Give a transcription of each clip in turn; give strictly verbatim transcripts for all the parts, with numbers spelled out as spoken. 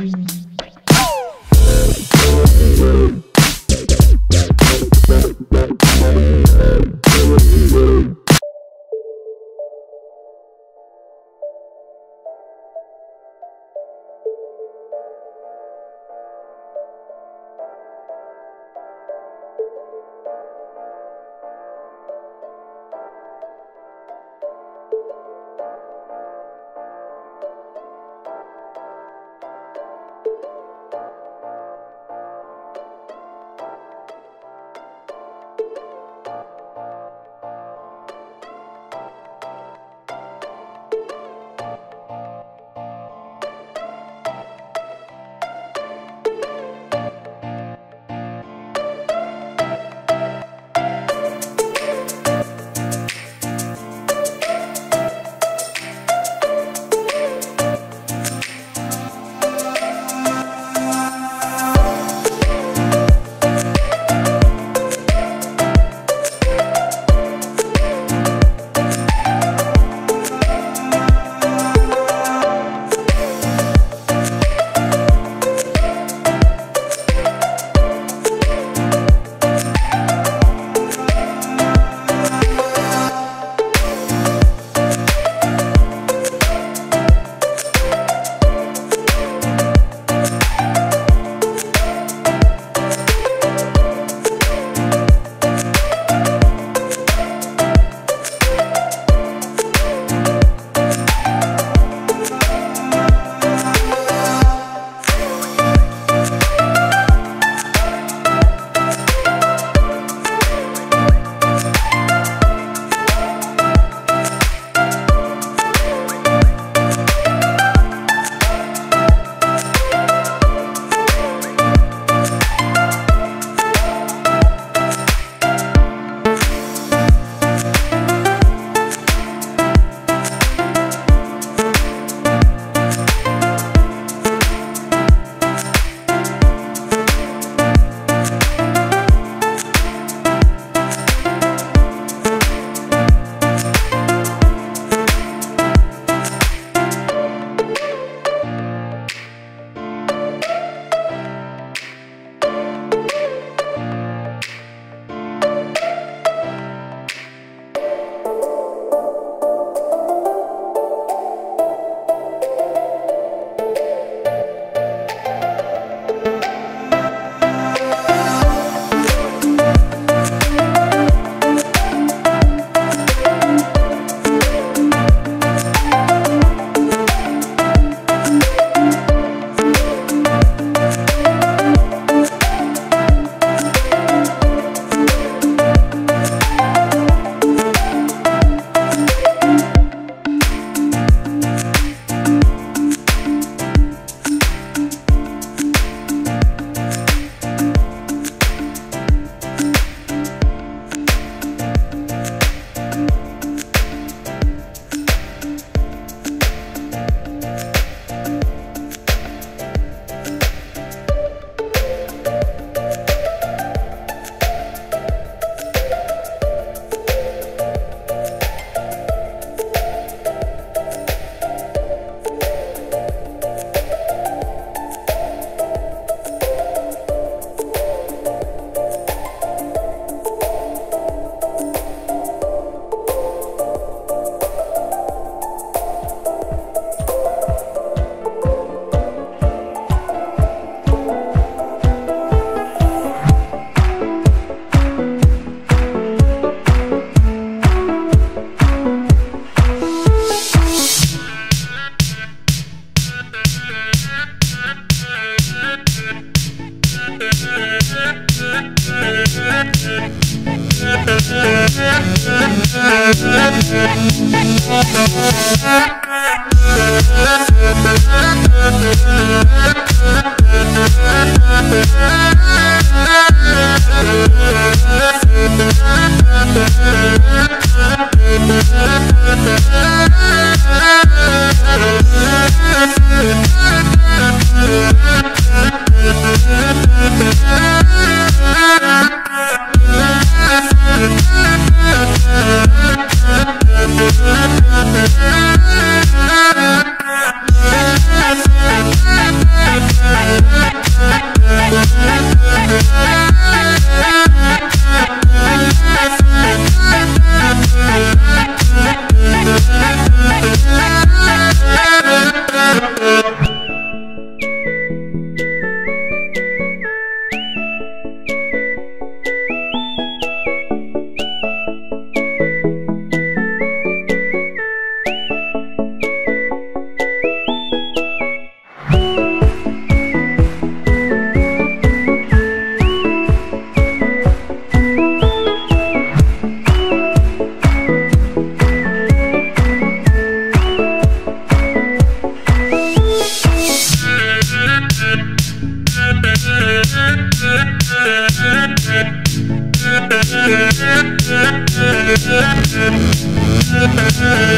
We'll be right back.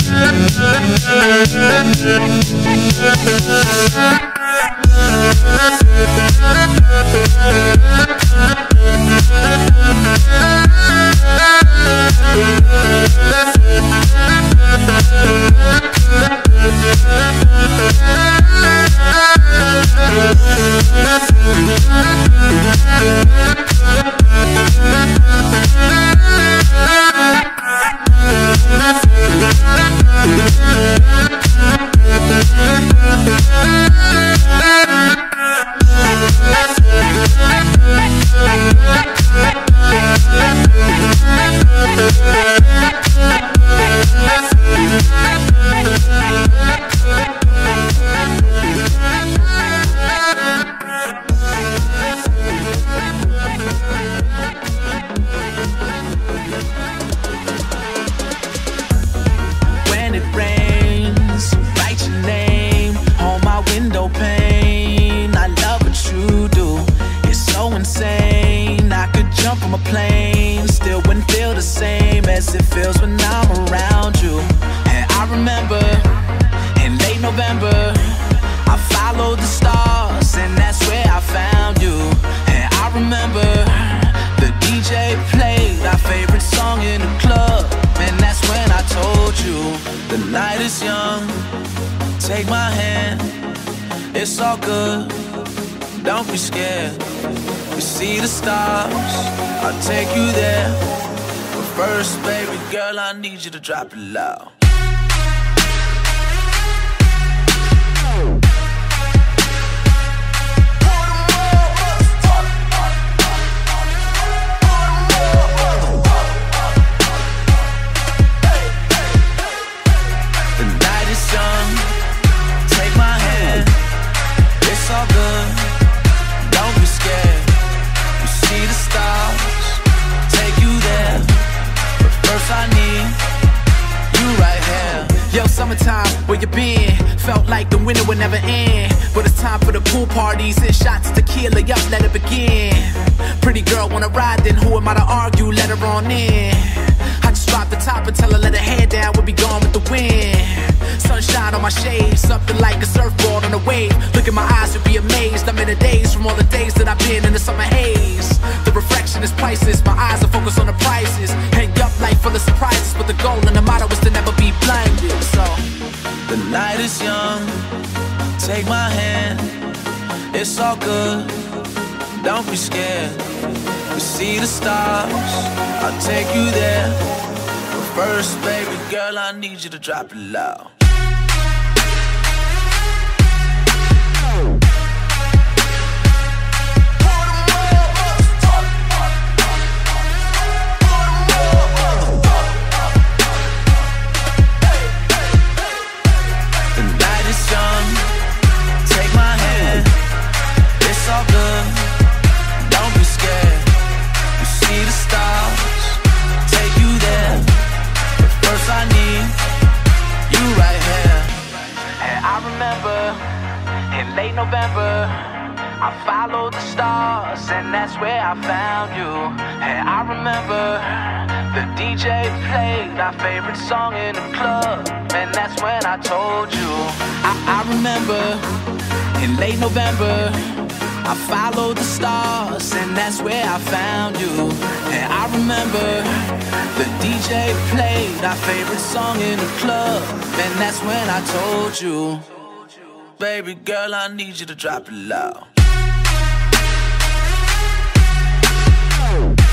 You to drop it low. The night is young, take my hand, it's all good, don't be scared. You see the stars, take you there, but first I need right here. Yo, summertime, where you been? Felt like the winter would never end, but it's time for the pool parties and shots of tequila. Yup, let it begin. Pretty girl wanna ride, then who am I to argue? Let her on in. I just drop the top and tell her let her head down, we'll be gone with the wind. Sunshine on my shade, something like a surfboard on a wave. Look in my eyes, you'll be amazed. I'm in a daze from all the days that I've been in the summer haze. The reflection is priceless, my eyes are focused on the prices. Hang up life full of surprises, but the goal and the motto is to never be blinded. So, the night is young, take my hand, it's all good, don't be scared. We see the stars, I'll take you there. But first, baby girl, I need you to drop it low. November, I followed the stars, and that's where I found you. And I remember the D J played our favorite song in the club, and that's when I told you. I, I remember in late November, I followed the stars, and that's where I found you. And I remember the D J played our favorite song in the club, and that's when I told you. Baby girl, I need you to drop it low.